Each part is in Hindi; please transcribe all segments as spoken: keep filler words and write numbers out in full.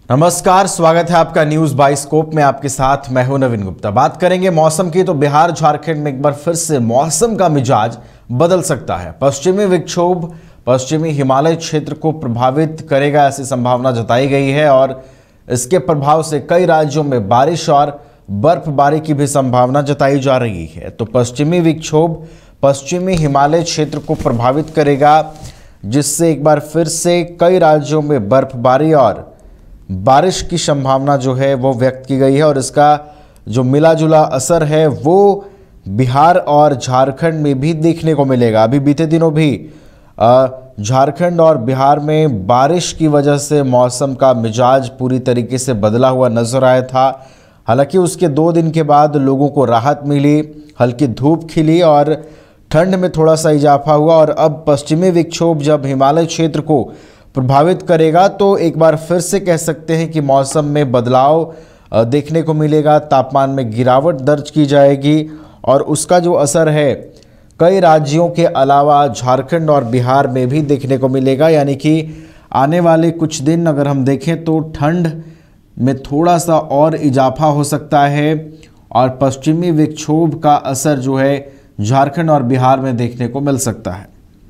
नमस्कार, स्वागत है आपका न्यूज बाइस्कोप में। आपके साथ मैं हूं नवीन गुप्ता। बात करेंगे मौसम की, तो बिहार झारखंड में एक बार फिर से मौसम का मिजाज बदल सकता है। पश्चिमी विक्षोभ पश्चिमी हिमालय क्षेत्र को प्रभावित करेगा, ऐसी संभावना जताई गई है और इसके प्रभाव से कई राज्यों में बारिश और बर्फबारी की भी संभावना जताई जा रही है। तो पश्चिमी विक्षोभ पश्चिमी हिमालय क्षेत्र को प्रभावित करेगा, जिससे एक बार फिर से कई राज्यों में बर्फबारी और बारिश की संभावना जो है वो व्यक्त की गई है और इसका जो मिला जुला असर है वो बिहार और झारखंड में भी देखने को मिलेगा। अभी बीते दिनों भी झारखंड और बिहार में बारिश की वजह से मौसम का मिजाज पूरी तरीके से बदला हुआ नजर आया था। हालांकि उसके दो दिन के बाद लोगों को राहत मिली, हल्की धूप खिली और ठंड में थोड़ा सा इजाफा हुआ। और अब पश्चिमी विक्षोभ जब हिमालय क्षेत्र को प्रभावित करेगा तो एक बार फिर से कह सकते हैं कि मौसम में बदलाव देखने को मिलेगा, तापमान में गिरावट दर्ज की जाएगी और उसका जो असर है कई राज्यों के अलावा झारखंड और बिहार में भी देखने को मिलेगा। यानी कि आने वाले कुछ दिन अगर हम देखें तो ठंड में थोड़ा सा और इजाफा हो सकता है और पश्चिमी विक्षोभ का असर जो है झारखंड और बिहार में देखने को मिल सकता है।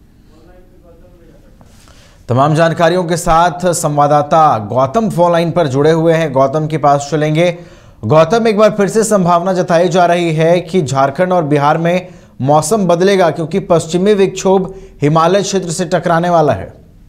तमाम जानकारियों के साथ संवाददाता गौतम फोन लाइन पर जुड़े हुए हैं। गौतम के पास चलेंगे। गौतम, एक बार फिर से संभावना जताई जा रही है कि झारखंड और बिहार में मौसम बदलेगा क्योंकि पश्चिमी विक्षोभ हिमालय क्षेत्र से टकराने वाला है।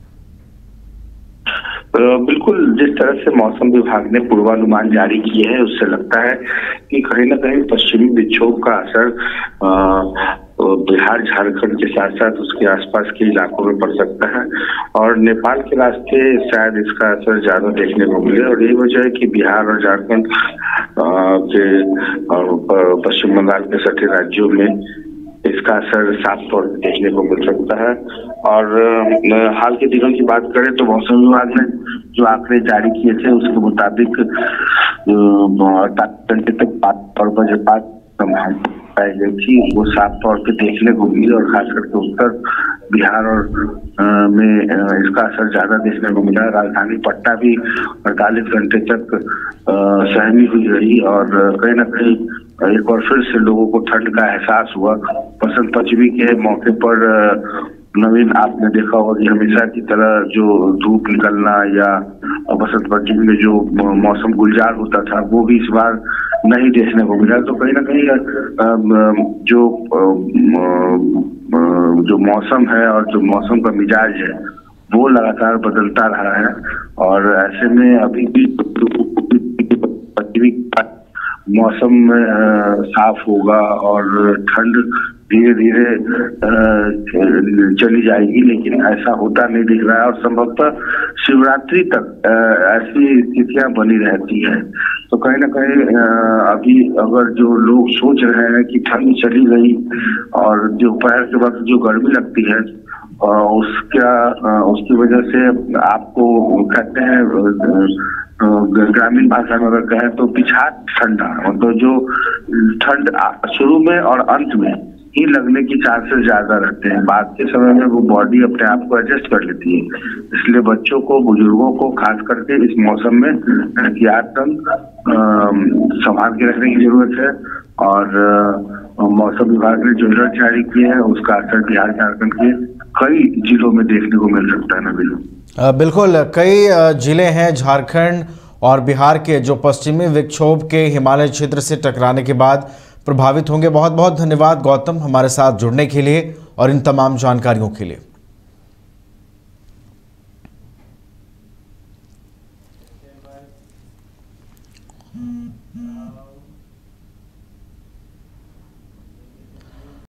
बिल्कुल, जिस तरह से मौसम विभाग ने पूर्वानुमान जारी किए हैं उससे लगता है कि कहीं ना कहीं पश्चिमी विक्षोभ का असर बिहार झारखंड के साथ साथ उसके आसपास के इलाकों में पड़ सकता है और नेपाल के रास्ते शायद इसका असर ज्यादा देखने को मिले। और यही वजह है कि बिहार और झारखंड के पश्चिम बंगाल के सटे राज्यों में इसका असर साफ तौर पर देखने को मिल सकता है। और हाल के दिनों की बात करें तो मौसम विभाग ने जो आंकड़े जारी किए थे उसके मुताबिक घंटे तक पाँच वज्रपात पाई गई थी, वो साफ तौर पे देखने को मिली और खास करके उत्तर बिहार और आ, में इसका असर ज्यादा देखने को मिला। राजधानी पटना भी अड़तालीस घंटे तक सहमी हुई रही और कहीं ना कहीं एक बार फिर से लोगों को ठंड का एहसास हुआ। बसंत पंचमी के मौके पर नवीन, आपने देखा होगा कि हमेशा की तरह जो धूप निकलना या बसंत पंचमी में जो मौसम गुलजार होता था वो भी इस बार नहीं देखने को मिला। तो कहीं ना कहीं जो जो मौसम है और जो मौसम का मिजाज है वो लगातार बदलता रहा है और ऐसे में अभी भी मौसम साफ होगा और ठंड धीरे धीरे चली जाएगी, लेकिन ऐसा होता नहीं दिख रहा है और संभवतः शिवरात्रि तक ऐसी स्थितियां बनी रहती हैं। तो कहीं ना कहीं अभी अगर जो लोग सोच रहे हैं कि ठंड चली गई और दोपहर के वक्त जो गर्मी लगती है उसका उसकी वजह से आपको कहते हैं ग्रामीण भाषा में अगर कहें तो पिछात ठंडा, मतलब जो ठंड शुरू में और अंत में ही लगने की चांसेस ज्यादा रहते हैं। बाद के समय में वो बॉडी अपने आप को एडजस्ट कर लेती है। इसलिए बच्चों को, बुजुर्गों को खास करके इस मौसम में एहतियातन संभाल के रखने की जरूरत है। और मौसम विभाग ने जो अलर्ट जारी किए हैं उसका असर बिहार झारखंड के कई जिलों में देखने को मिल सकता है ना। बिल्कुल बिल्कुल कई जिले हैं झारखंड और बिहार के जो पश्चिमी विक्षोभ के हिमालय क्षेत्र से टकराने के बाद प्रभावित होंगे। बहुत बहुत धन्यवाद गौतम, हमारे साथ जुड़ने के लिए और इन तमाम जानकारियों के लिए।